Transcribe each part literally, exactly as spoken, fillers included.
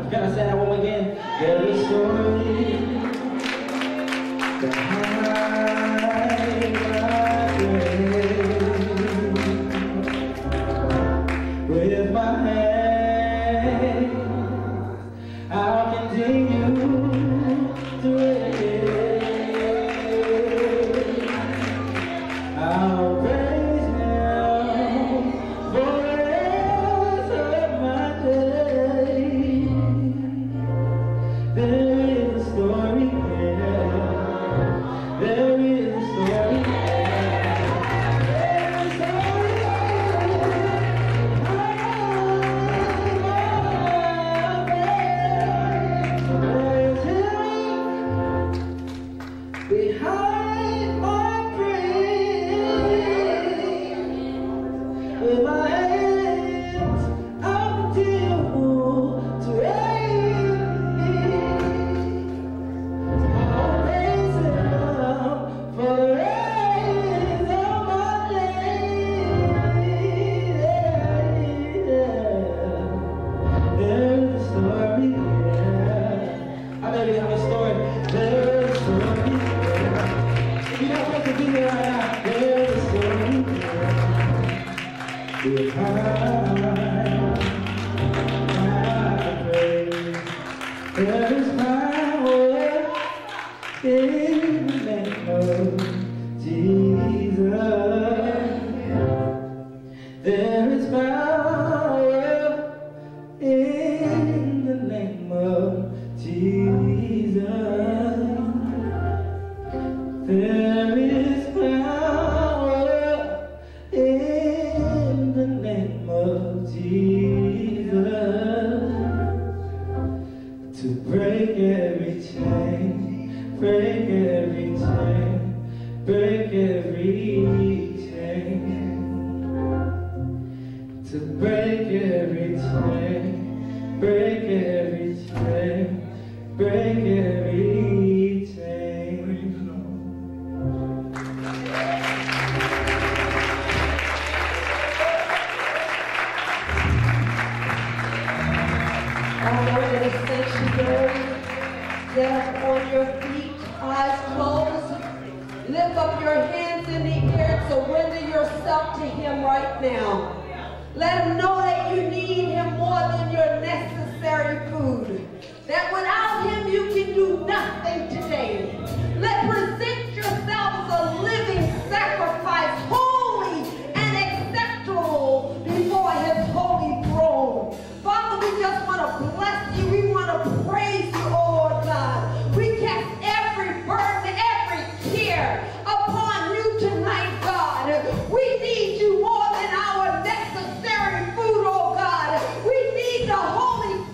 Can I say that one again? There's a story behind my grave. With my hand, I'll continue to raise. I'll praise Him for the rest of my days. There is a story there. There is a story there. There is a story there. Behind my praise, with my hands I'll continue to raise. I'll praise Him for the rest of my days. There's a story there. I know you have a story. There's a story there. If you don't want to be there right now, there's a story there. Behind my praise, there is power in the name of Jesus. There is power in the name of Jesus. There is power in the name of Jesus to break every chain, break every chain, break every chain, to break every chain, break every chain, break every chain. All over the sanctuary, get up on your feet, eyes closed. Lift up your hands in the air, surrender yourself to Him right now. Let Him know that you need Him more than your necessary food. That without Him you can do nothing today. Let present yourselves a living sacrifice, holy and acceptable before His holy throne. Father, we just want to bless you. We want to praise you, oh Lord God. We cast every burden, every care upon you tonight, God. We need you more than our necessary food, oh God. We need the Holy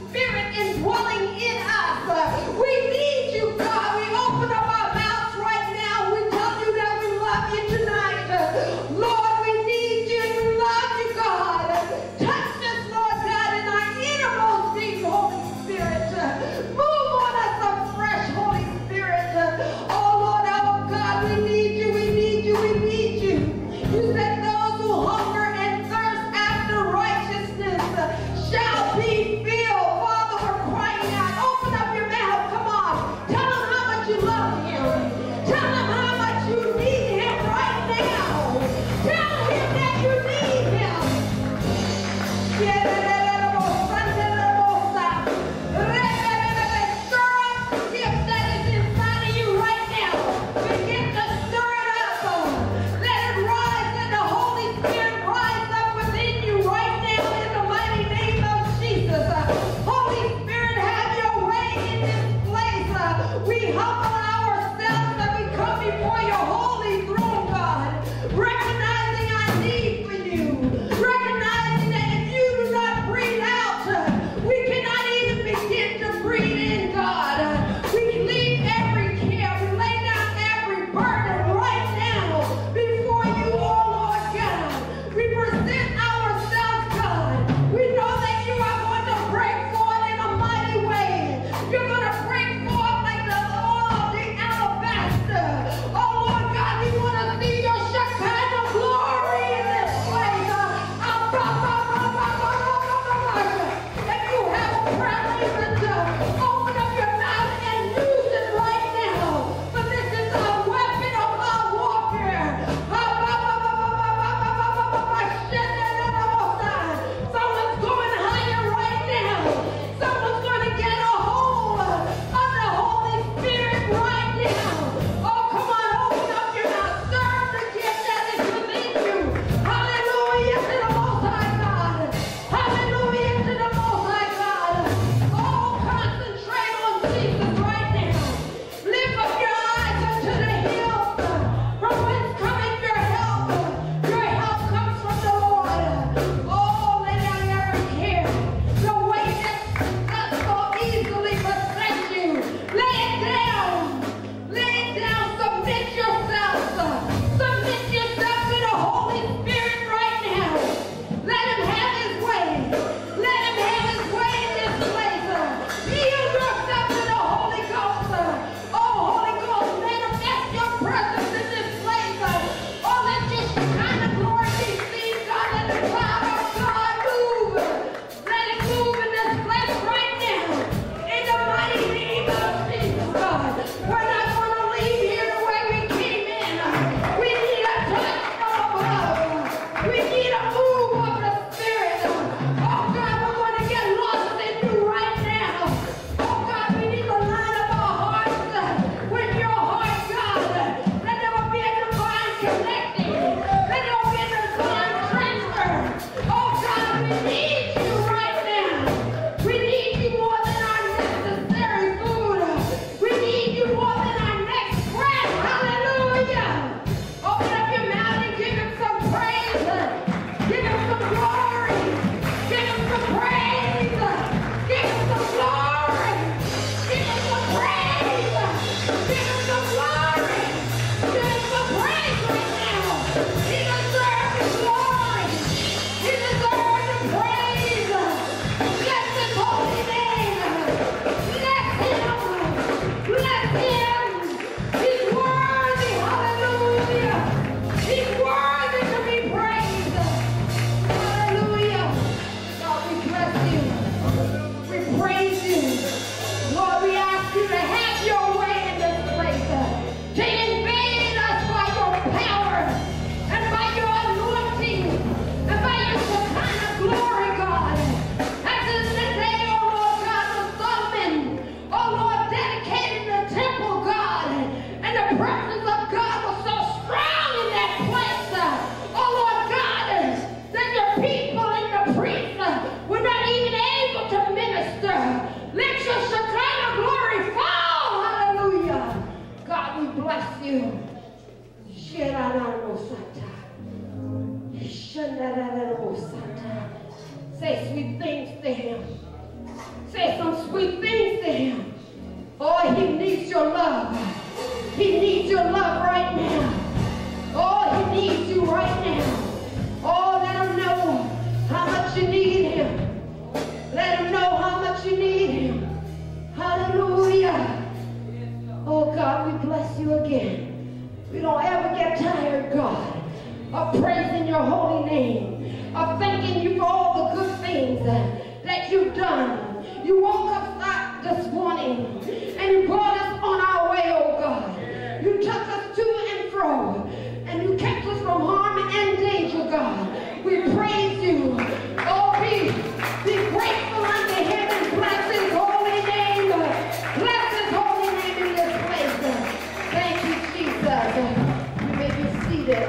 of praising your holy name, of thanking you for all the good things that you've done. You woke us up this morning and you brought us on our way, oh God. You took us to and fro and you kept us from harm and danger, God. We praise you. Oh, be, be grateful unto him and bless his holy name. Bless his holy name in this place. Thank you, Jesus. You may be seated.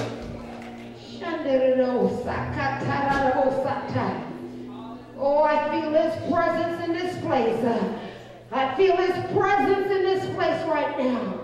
Oh, I feel his presence in this place. I feel his presence in this place right now.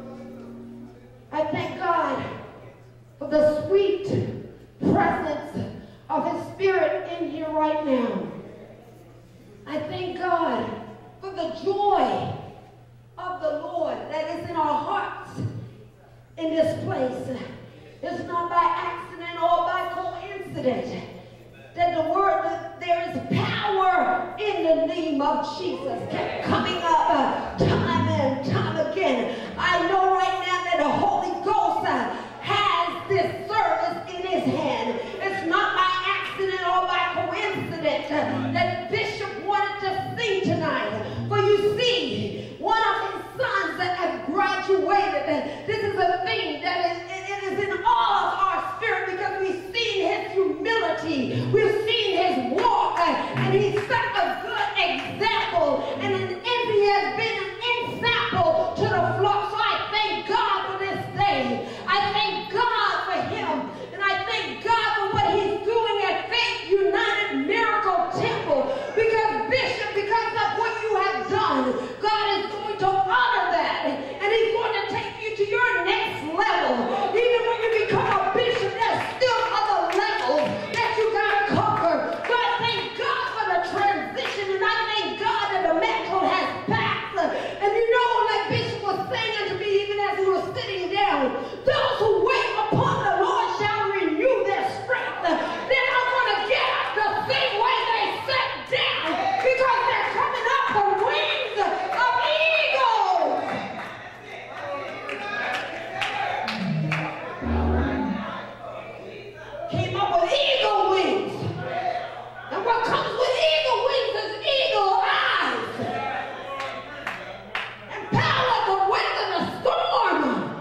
I thank God for the sweet presence of his spirit in here right now. I thank God for the joy of the Lord that is in our hearts in this place. It's not by accident or by coincidence that the word that there is power in the name of Jesus kept coming up uh, time and time again. I know right now that the Holy Ghost uh, has this service in his hand. It's not by accident or by coincidence uh, that Bishop wanted to sing tonight. For you see, one of his sons that have graduated, uh, this is a thing that is, it, it is in all of our spirit because we've seen his humility. We've seen his walk, uh, and he set a good example, and, and he has been an example to the flock. So I thank God for this day. I thank God for him, and I thank God for what he's doing at Faith United Miracle Temple, because Bishop, because of what you have done, God is going to honor that, and he's going to take you to your next level. Even when you become a bishop, there's still other levels that you got to conquer. So I thank God for the transition, and I thank God that the mantle has passed. And you know, like Bishop was saying unto me even as he was sitting down, those who wait upon the Lord shall renew their strength. They're not going to get up the same way they sat down, because they're coming up on wings of eagles. Came up with eagle wings. And what comes with eagle wings is eagle eyes. And power like the wind of the storm.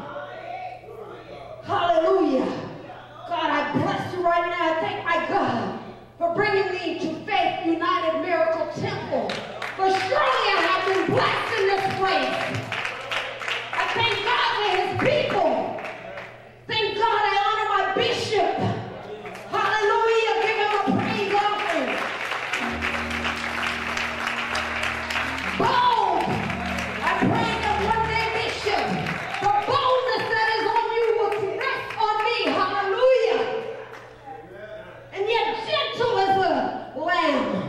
Hallelujah. God, I bless you right now. I thank my God for bringing me to Faith United Miracle Temple. For surely I have been blessed in this place. I thank God for his people. Thank God I honor my bishop. Hallelujah. Give him a praise offering. Bold. I pray that one day, Bishop, the boldness that is on you will rest on me. Hallelujah. And yet gentle as a lamb.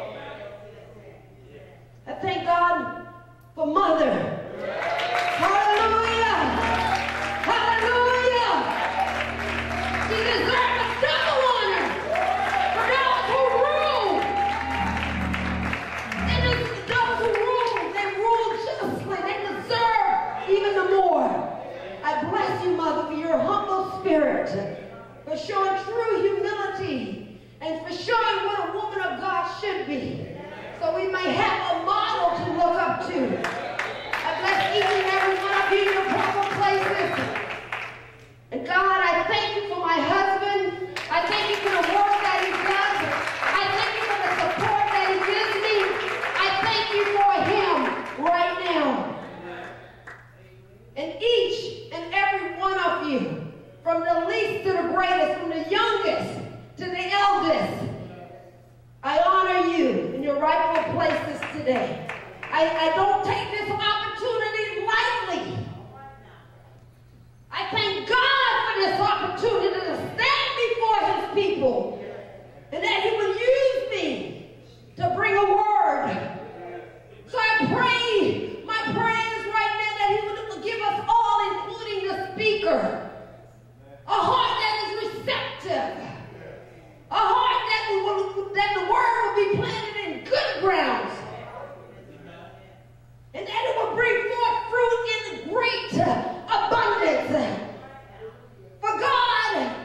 I thank God for Mother. Hallelujah. Hallelujah. She deserves a double honor for those who rule. And it's those who rule, they rule justly. They deserve even the more. I bless you, Mother, for your humble spirit, for showing true humility, and for showing what a woman of God should be, so we may have a model to look up to. I bless each and every one of you in your proper places. And God, I thank you for my husband. I thank you for the work that he does. I thank you for the support that he gives me. I thank you for him right now. And each and every one of you, from the least to the greatest, from the youngest to the eldest, I honor you in your rightful places today. I, I don't take this opportunity lightly. I thank God for this opportunity to stand before his people, and that he will use me to bring a word. So I pray, my prayer is right now that he will give us all, including the speaker, a heart that is receptive, a heart that, will, that the word will be planted in good grounds, and that it will bring forth fruit in great abundance. For God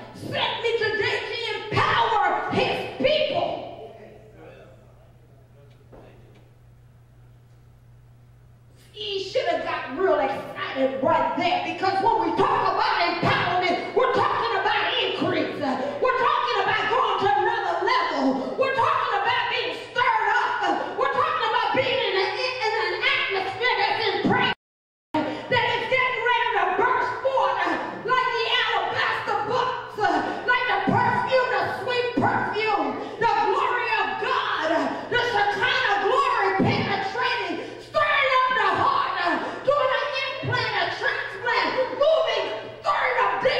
excitement right there, because when we talk about empowerment, we're talking about increase. We're talking about going to another level. We're talking about being stirred up. We're talking about being in, a, in an atmosphere that's in praise, that is getting ready to burst forth like the alabaster box, like the perfume, the sweet perfume, the glory of God, the Shekinah glory penetrating, stirring up the heart, doing an implant, a transplant, moving, stirring up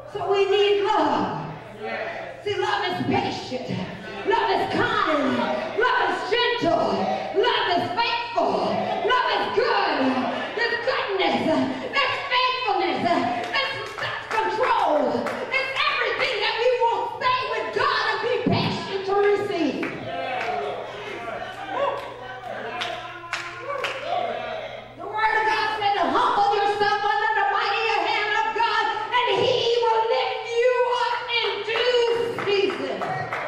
So we need love. See, love is patient. Love is kind. Love is gentle. Love is faithful. Love is good. There's goodness. There's faithfulness. There's self-control. It's everything that we will stay with God and be patient to receive. The Word of God said to humble yourself under the mighty hand of God, and He will lift you up in due season.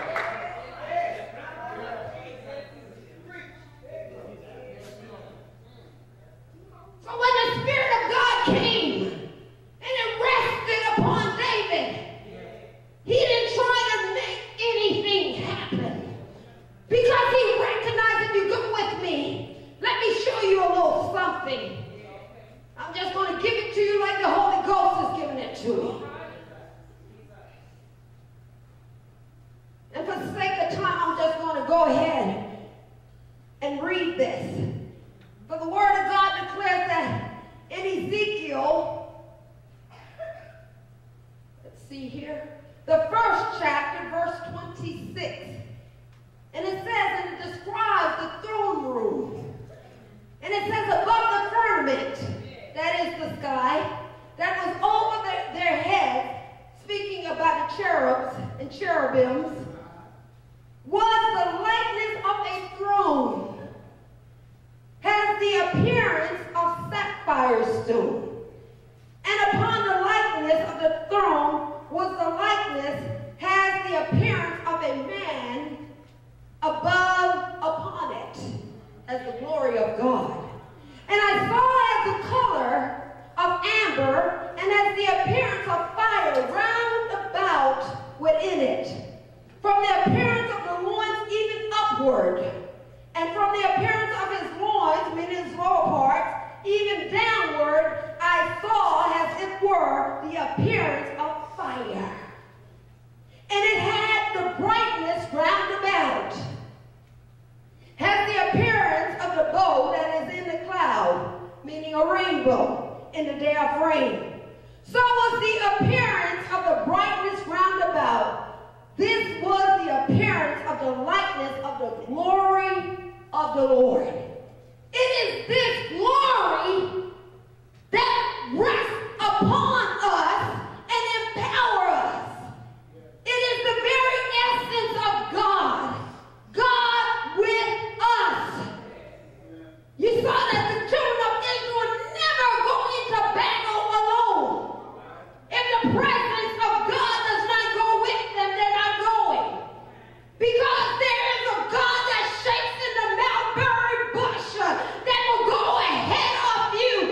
So when the Spirit of God came and it rested upon David, he didn't try to make anything happen because he recognized, if you go with me, let me show you a little something. I'm just going to give it to you like the Holy Ghost is giving it to me. And for the sake of time, I'm just going to go ahead and read this. For the Word of God declares that in Ezekiel, let's see here, the first chapter, verse twenty-six. And it says, and it describes the throne room. And it says above the firmament, that is the sky, that was over their, their heads, speaking about the cherubs and cherubims, was the likeness of a throne, has the appearance of sapphire stone. And upon the likeness of the throne was the likeness, has the appearance of a man above upon it, as the glory of God. And I saw as the color of amber, and as the appearance of fire round about within it, from the appearance of the loins even upward, and from the appearance of his loins, meaning his lower parts, even downward, I saw as it were the appearance of fire. And it had the brightness round about, has the appearance of the bow that is in the cloud, meaning a rainbow in the day of rain. So was the appearance of the brightness round about. This was the appearance of the likeness of the glory of the Lord. It is this glory that rests upon us and empower us. It is the very essence of God. God with us. You saw that the children of Israel never go into battle alone. If the presence of God does not go with them, they're not going. Because there is a God that shakes in the mulberry bush uh, that will go ahead of you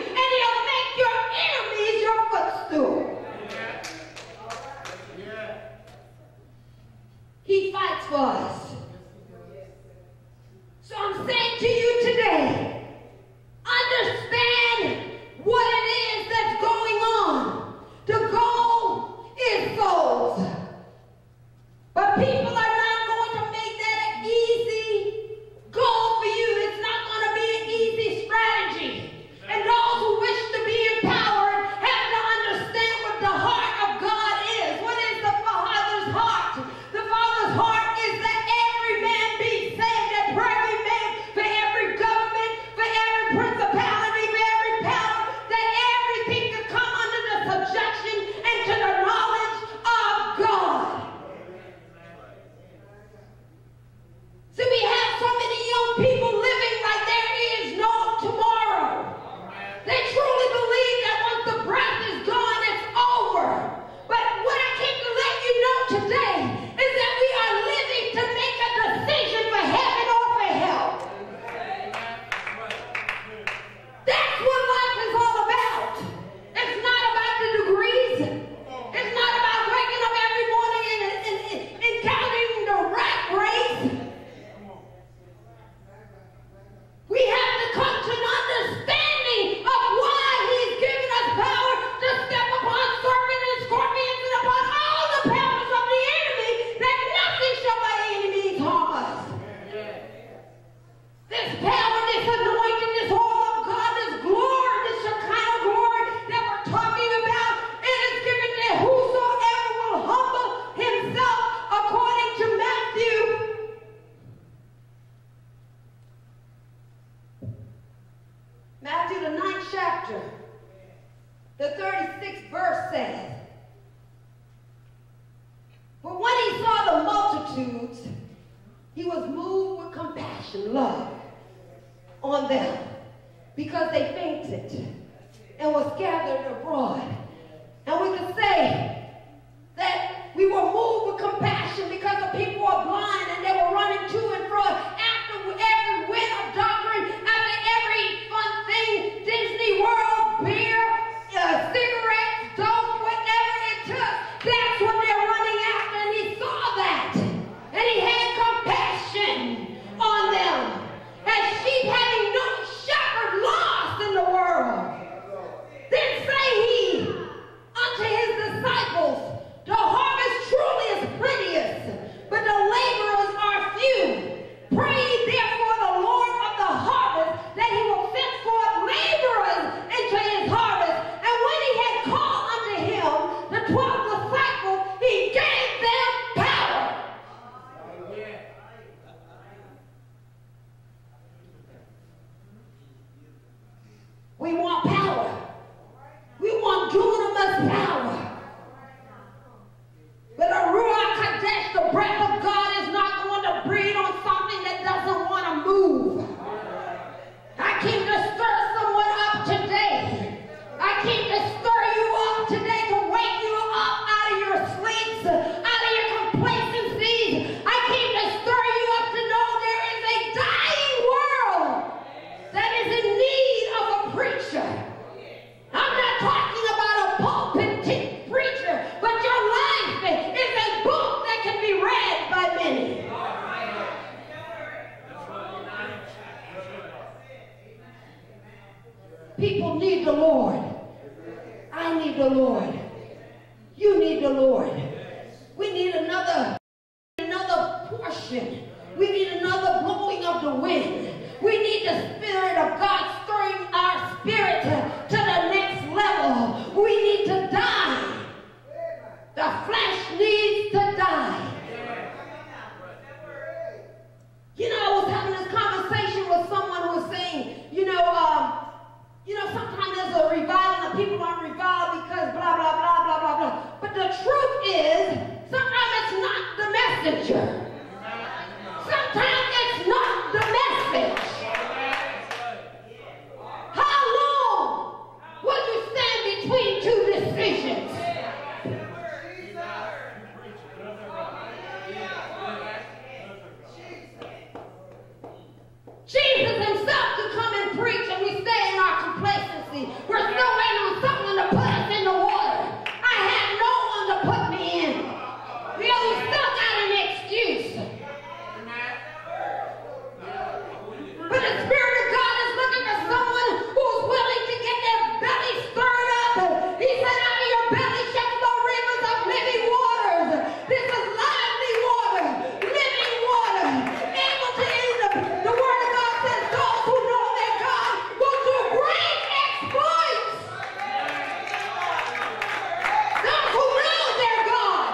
the thirty-sixth verse says, but when he saw the multitudes, he was moved with compassion, love on them, because they fainted and was scattered abroad. And we could say that we were moved with compassion because the people were blind and they were running to and fro after every wind of doctrine, after every fun thing, Disney World, beer, uh, cigarettes, dope, whatever it took. That's what they're running after, and he saw that. And he had compassion on them. As sheep having no shepherd, lost in the world. Then say he unto his disciples, the harvest truly is plenteous, but the laborers are few. Pray ye therefore the Lord of the harvest that he will send forth laborers into his harvest. And when he had called unto him the twelve disciples, he gave them power. We want power. We want dunamis power. But a Ruach Kadesh, the breath of God, is not going to breathe on something that doesn't want to move. I came to stir someone up today. I came to stir you up today, to wake you up out of your sleeps, out of your complacencies. I came to stir you up to know there is a dying world that is in need of a preacher. I'm not talking about a pulpit preacher, but your life is a book that can be read by many. People need the Lord. I need the Lord. You need the Lord. We need another, another portion. We need another blowing of the wind. We need the Spirit of God stirring our spirit to, to the next level. We need to die. The flesh needs to die. You know, I was having this conversation with someone who was saying, you know, um, you know, sometimes there's a revival and people aren't reviled because blah, blah, blah, blah, blah, blah. But the truth is, sometimes it's not the messenger. Sometimes it's not the message. How long will you stand between two decisions? Jesus himself could come and preach and we stay in our complacency. We're still waiting on someone to put us in the water. I had no one to put me in. We always stuck out an excuse. But the Spirit of God is looking for someone who's willing to get their belly stirred up. He said, out of your belly shall flow rivers of living waters. This is lively water, living water, able to eat the, the word of God says those who know their God will do great exploits. Those who know their God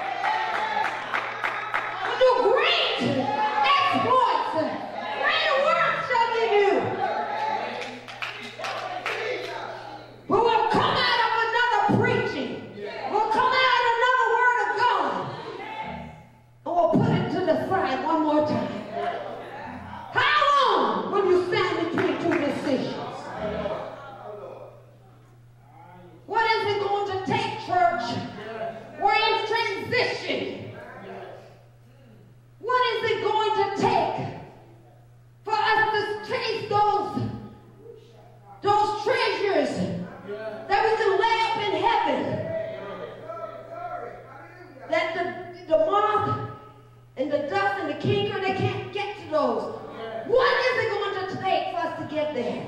will do great exploits. Greater works shall they do. But we'll come out of another preaching. We'll come out of another word of God. And we'll put it to the side one more time. How long will you stand between two decisions? What is it going to take, church? We're in transition. What is it going to take for us to chase those, those treasures that we can lay up in heaven? That the, the moth and the dust and the canker, they can't get to those. What is it going to take for us to get there?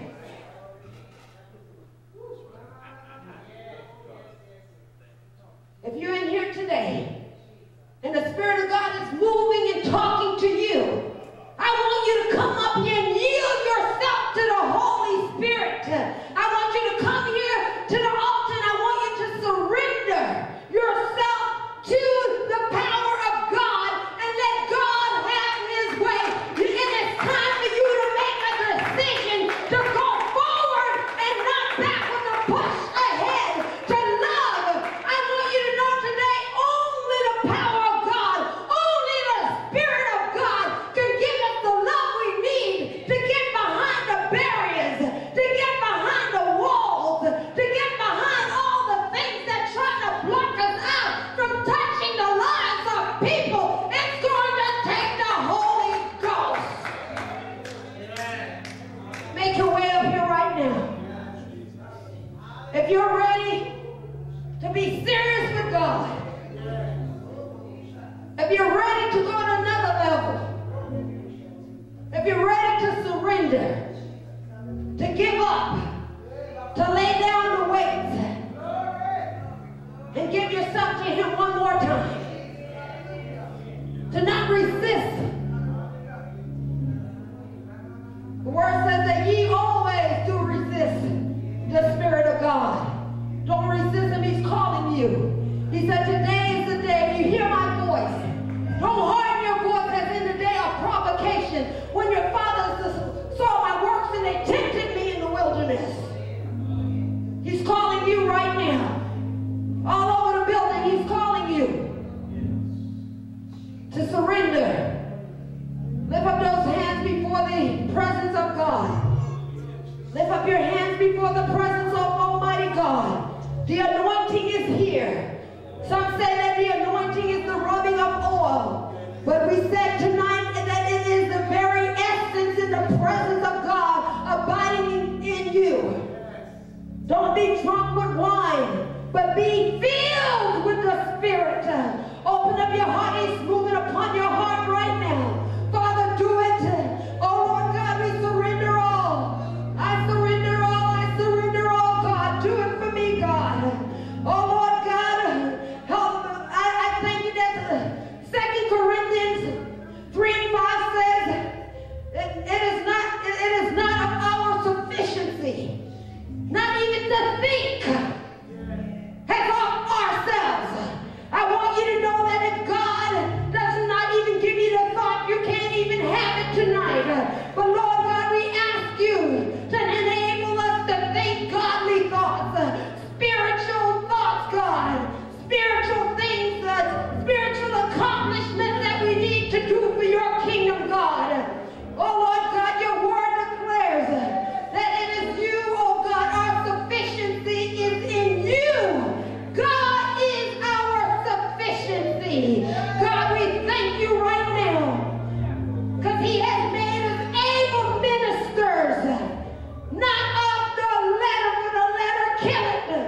If you're in here today and the Spirit of God is moving and talking to you, I want you to come up here and yield yourself to the Holy Spirit. I want you to come here to the altar and I want you to surrender yourself to the power of God and let God have his way. It is time for you to make a decision to go forward and not backward, to push ahead. If you're ready to be serious with God, if you're ready to go to another level, if you're ready to surrender, to give up, to lay down the weights, and give yourself to him one more time, to not resist. The word says that ye always do resist the Spirit of God. Don't resist him, he's calling you. He said, today is the day. If you hear my voice, don't harden your voice as in the day of provocation, when your fathers saw my works and they tempted me in the wilderness. He's calling you right now. All over the building, he's calling you to surrender. Lift up those hands before the presence of God. Lift up your hands before the presence of Almighty God. The anointing is here. Some say that the anointing is the rubbing of oil. But we said tonight that it is the very essence in the presence of God abiding in, in you. Don't be drunk with wine, but be filled with the Spirit. Open up your heart. He's moving upon your heart right now. Father, do it. Oh, Lord God, we surrender all. I surrender all. I surrender all, God. Do it for me, God. Oh, Lord God, help. I, I thank you that Second Corinthians three and five says it, it, is not, it, it is not of our sufficiency, not even to think as of ourselves. I want you to know that if God does not even give you the thought, you can't even have it tonight. But Lord God, we ask you to enable us to think godly thoughts, spiritual thoughts, God, spiritual things, uh, spiritual accomplishments that we need to do for your kingdom, God. Oh Lord God, your word declares that it is you, oh God, our sufficiency is in you. God is our sufficiency. God, we thank you right now, because he has made us able ministers, not of the letter, for the letter kill it,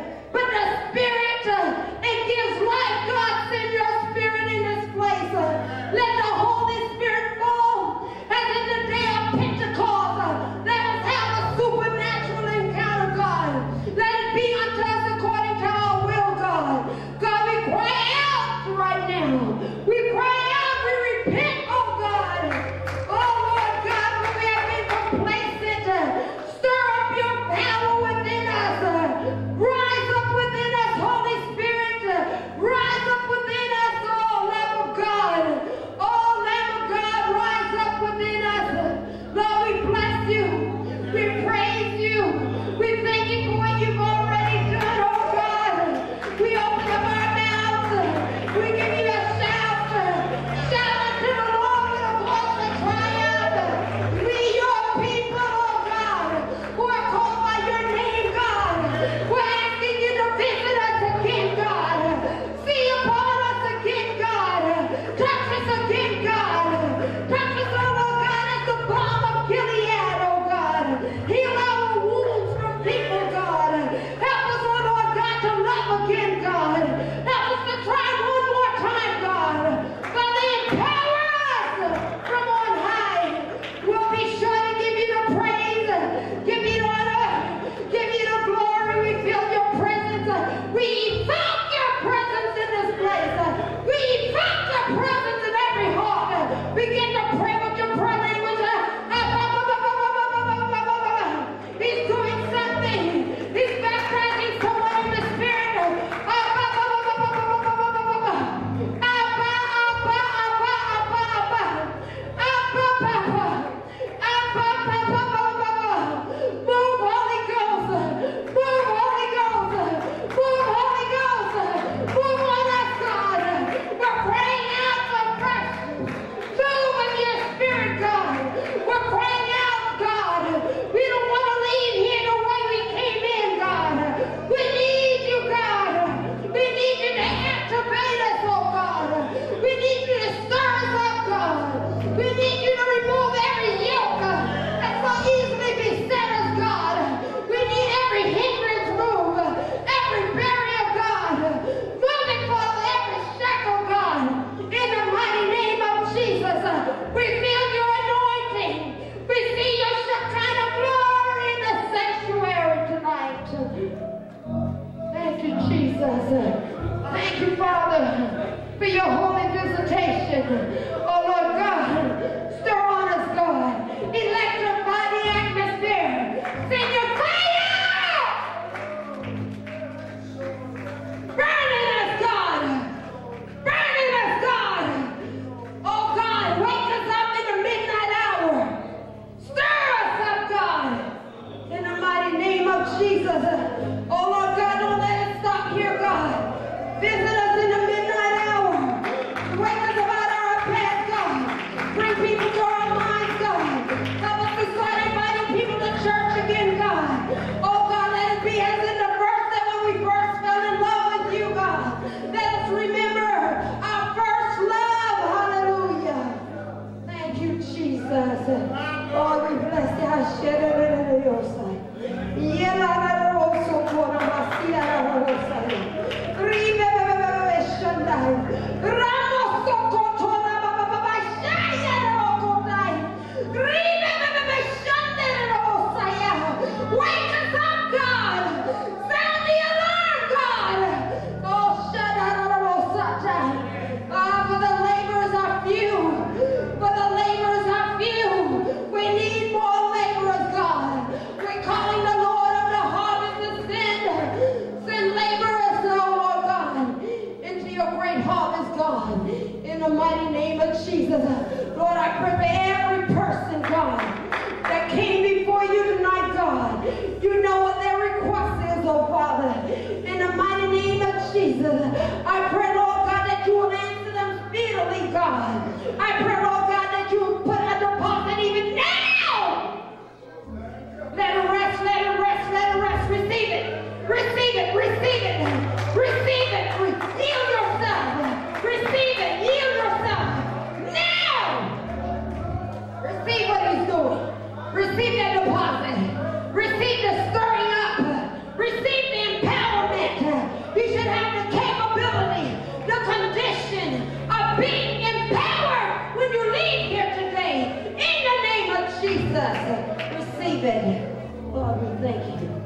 Jesus. Thank you, Father, for your holy visitation. Oh, Lord God, stir on us, God. Electrify the atmosphere. Send your fire! Burn in us, God. Burn in us, God. Oh, God, wake us up in the midnight hour. Stir us up, God. In the mighty name of Jesus. Oh, Lord God, don't let it stop here, God. Visit us in the midnight hour. Wake us up out of our path, God. Bring people to our minds, God. Help us to start inviting people to church again, God. Oh, God, let it be as in the first day when we first fell in love with you, God. Let us remember our first love. Hallelujah. Thank you, Jesus. Oh, we bless you. Wake us up, God! Sound the alarm, God! Oh, shut up, Ah, for the laborers are few. For the laborers are few. We need more laborers, God. We're calling the Lord of the harvest to send. Send laborers, oh Lord God, into your great harvest, God. In the mighty name of Jesus. Lord, I pray for every person, God, that came before you tonight, God. You know what their request is, oh Father. In the mighty name of Jesus, I pray, Lord God, that you will answer them speedily, God. I pray, Lord God, that you will put a deposit even now. Let it rest, let it rest, let it rest. Receive it, receive it, receive it, receive it. Yield yourself, receive it, yield yourself. Now! Receive what he's doing. Receive that deposit. Receive the stirring up. Receive the empowerment. You should have the capability, the condition of being empowered when you leave here today. In the name of Jesus. Receive it. Lord, we thank you.